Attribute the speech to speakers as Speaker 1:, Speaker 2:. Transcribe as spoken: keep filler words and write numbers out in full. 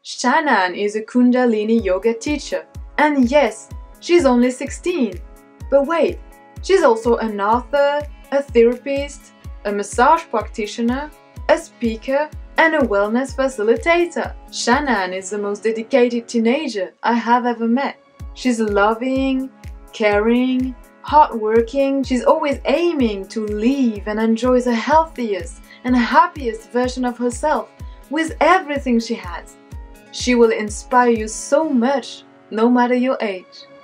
Speaker 1: Shanahan is a Kundalini Yoga teacher. And yes, she's only sixteen. But wait, she's also an author, a therapist, a massage practitioner, a speaker, and a wellness facilitator. Shanahan is the most dedicated teenager I have ever met. She's loving, caring, hardworking. She's always aiming to live and enjoy the healthiest and happiest version of herself with everything she has. She will inspire you so much, no matter your age.